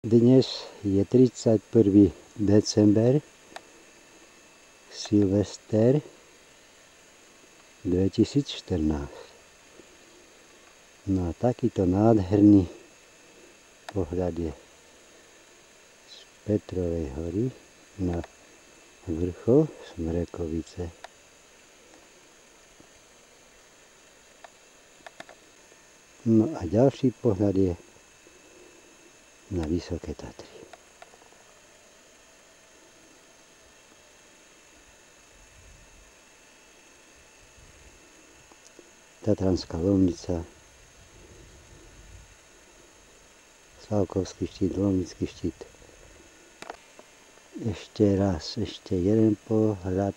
Dnes je 31. december, Silvester 2014. No a takýto nádherný pohľad je z Petrovej hory na vrchol Smrekovice. No a ďalší pohľad je na Vysoké Tatry. Tatranská Lomnica, Slavkovský štít, Lomnický štít. Ešte raz, ešte jeden pohľad.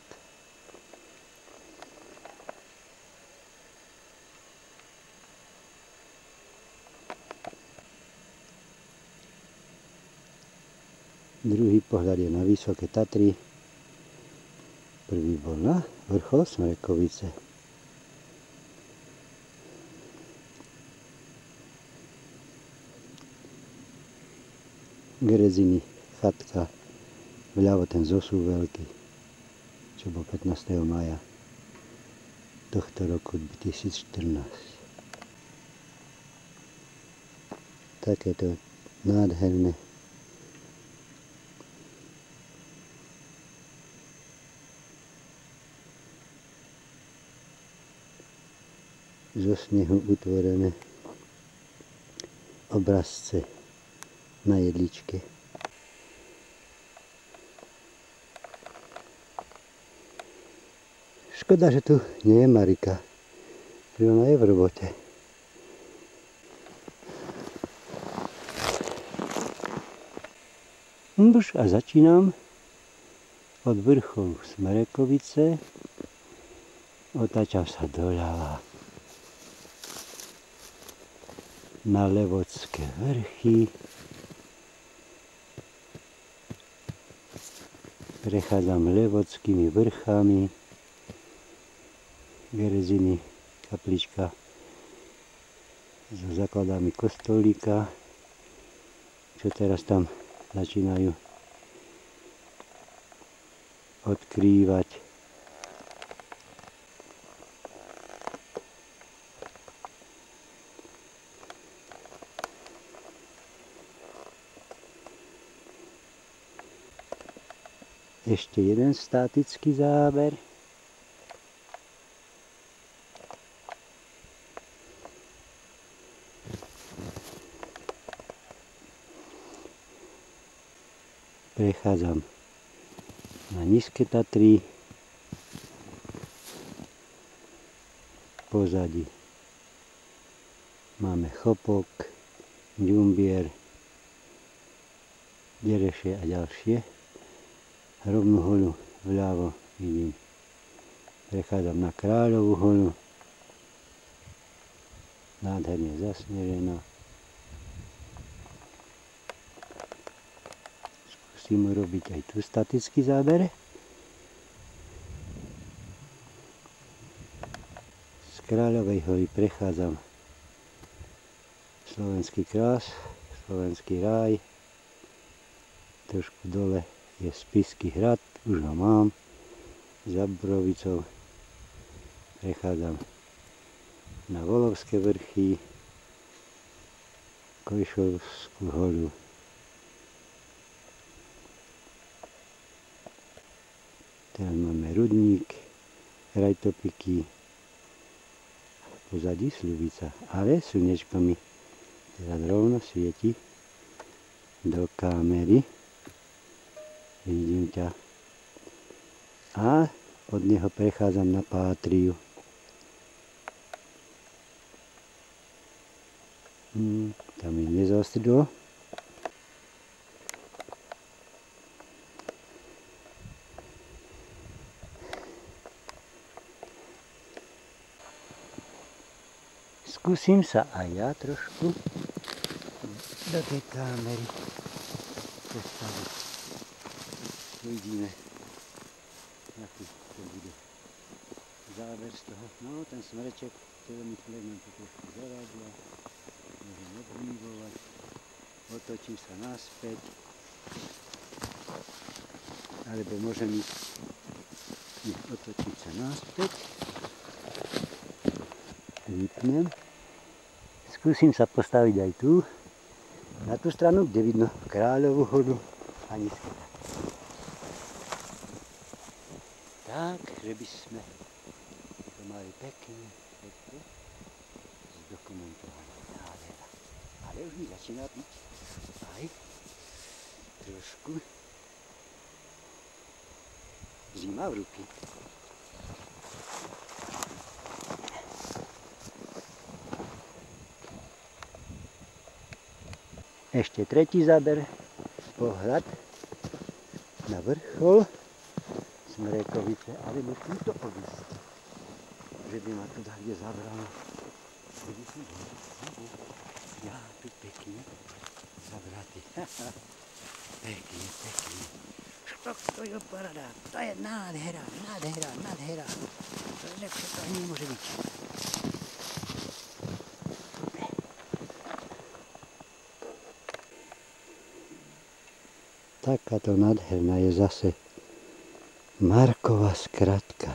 Druhý pohľad je na Vysoké Tatry. Prvý bol na vrchol Smrekovice. Gereziny, chatka, vľavo ten zosúv veľký, čo bol 15. mája tohto roku 2014. Takéto nádherné zo snehu utvorené obrazce na jedličke. Škoda, že tu nie je Marika, že ona je v robote. Už a začínam od vrcholu Smrekovice, otáčam sa doľava na Levodské vrchy, prechádzam Levodskými vrchami, Gereziny, kaplička so základami kostolíka, čo teraz tam začínajú odkrývať. Ešte jeden statický záber. Prechádzam na Nízke Tatry. V pozadí máme Chopok, Ďumbier, Derešie a ďalšie. Hrobnú holu vľavo vidím. Prechádzam na Kráľovú holu. Nádherne zasneženo. Skúsim urobiť aj tu statický záber. Z Kráľovej hory prechádzam Slovenský krás, Slovenský ráj. Trošku dole je Spišský hrad, už ho mám. Za Brovicou prechádzam na Volovské vrchy, Kojšovskú holu. Teraz máme Rudník, Rajtopiky, v pozadí Sľubica, ale slnečko mi teraz rovno svieti do kamery. Vidím ťa. A od neho prechádzam na Pátriu. Tam mi nezastrilo. Skúsim sa aj ja trošku do tej kamery postaviť. Uvidíme, aký to bude záver z toho. No, ten smreček, ktorý mi chleb nám to trošku zarádia. Môžem obdývovať. otočím sa naspäť, alebo môžem ísť otočiť sa naspäť, vypnem, skúsim sa postaviť aj tu, na tú stranu, kde vidno Kráľovú horu a Nízky Tatry. Tak, že by sme to mali pekne zdokumentované. Nádhera. Ale už mi začína byť aj trošku zima v ruky. Ešte tretí záber, pohľad na vrchol Smrekovice, ale musím to odísť, že by ma tu kde zabralo. Ja tu pekne zabratý. Pekne. To je paráda, to je nádhera. Lepšie to ani nemôže byť. Takáto nádherná je zase Markova skratka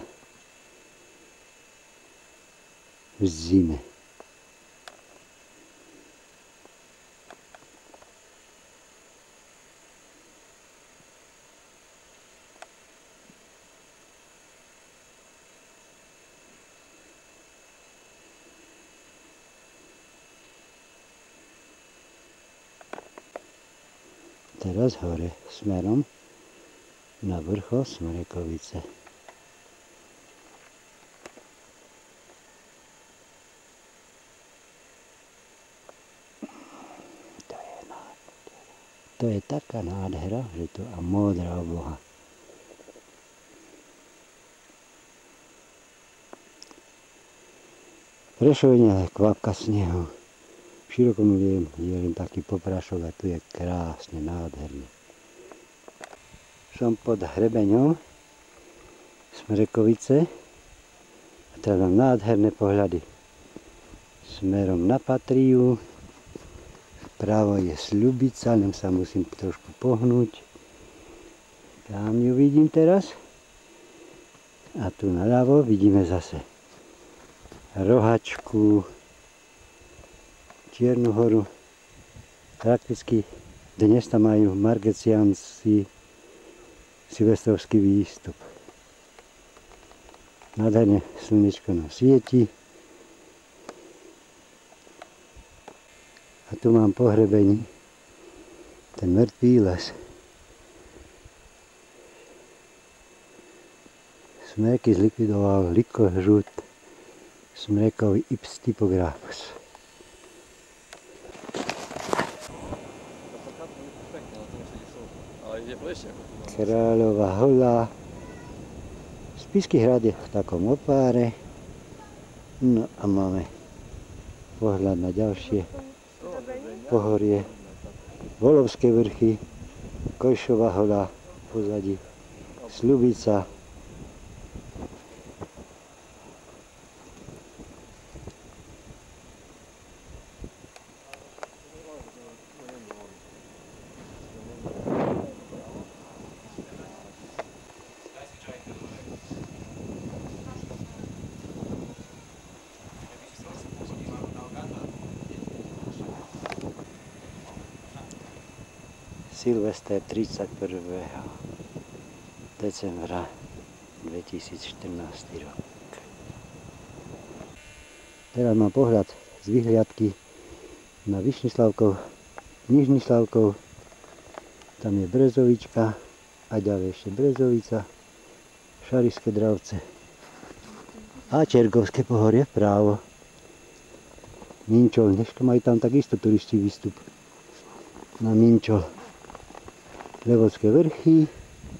v zime. Teraz hore smerom na vrchol Smrekovice. To je taká nádhera, že to a modrá obloha. Prešovenia je kvapka snehu. V širokom je len taký poprášok a tu je krásne, nádherne. Som pod hrebeňom Smrekovice a teraz mám nádherné pohľady smerom na Patriu. Vpravo je Sľubica, len sa musím trošku pohnúť. Tam ju vidím teraz. A tu naľavo vidíme zase Rohačku, Čiernu horu. Prakticky dnes tam majú margeciánci silvestrovský výstup. Nádherne slnečko nám svieti. A tu mám pohrebený ten mŕtvý les. Smreky zlikvidoval likožrút Smrekový Ips typographus. Kráľová hola. Spišský hrad je v takom opáre. No a máme pohľad na ďalšie pohorie. Volovské vrchy, Kojšová hola, pozadí Sľubica. Silvester 31. decembra 2014 rok. Teraz mám pohľad z vyhliadky na Vyšnislavkov, Nižnislavkov. Tam je Brezovička a ďalej ešte Brezovica, Šarišské Dravce a Čergovské pohorie vpravo. Minčol, dneska majú tam takisto turisti výstup na Minčol. Levodské vrchy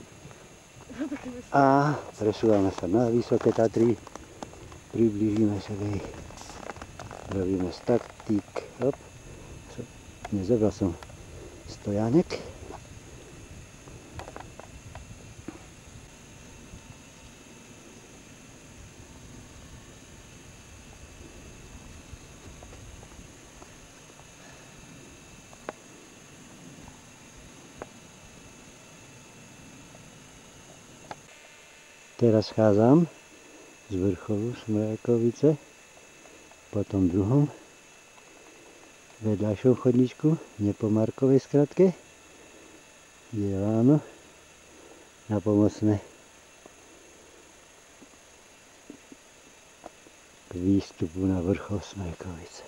a presúvame sa na Vysoké Tatry, priblížime sa ich, robíme statík, nezobral som stojánek. Teraz schádzam z vrcholu Smrekovice, po tom druhom vedľajšom chodníčku, nie po Markovej skratke, kde je láno napomocné k výstupu na vrchol Smrekovice.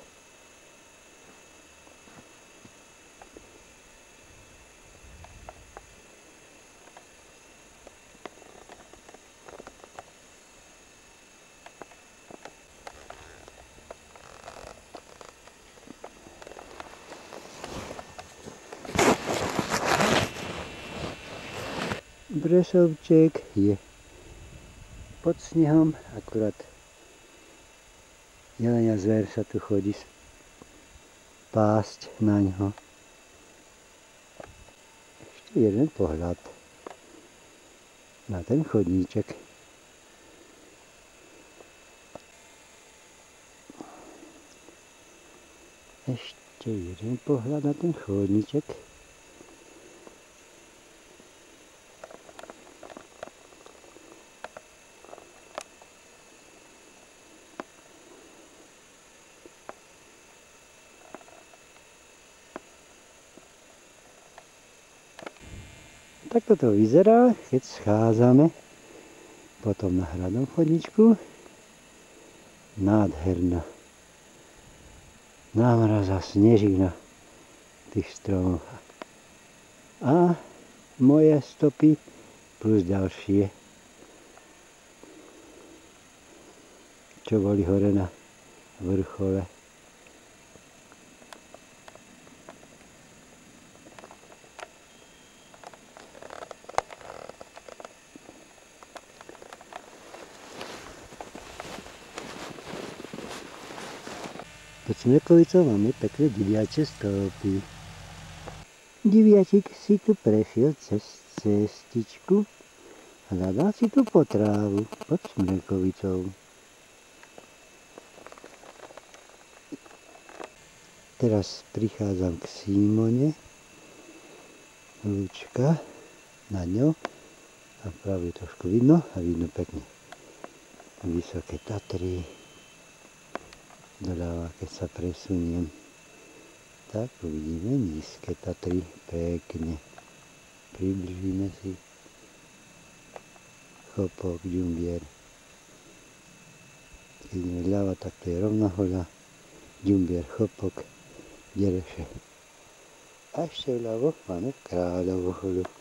Bresovček je pod snehom, akurát jelenia zver sa tu chodí pásť na ňo. Ešte jeden pohľad na ten chodníček. Ešte jeden pohľad na ten chodníček. Takto to vyzerá, keď schádzame potom na hradnom chodníčku. Nádherná námraza, snežina tých stromov. A moje stopy plus ďalšie, čo boli hore na vrchole. Pod Smrekovicou máme pekné diviace stopy. Diviačik si tu prešiel cez cestičku a hľadal si tu potrávu pod Smrekovicou. Teraz prichádzam k Simone, lúčka nad ňou a práve trošku vidno a vidno pekne Vysoké Tatry. Doľava, keď sa presuniem, tak uvidíme Nízke Tatry pekne. Približíme si Chopok, Ďumbier. Keď ideme ľava, tak to je Rovnohoľa, Ďumbier, Chopok, Dereše. A ešte vľavo máme Kráľovú Holu.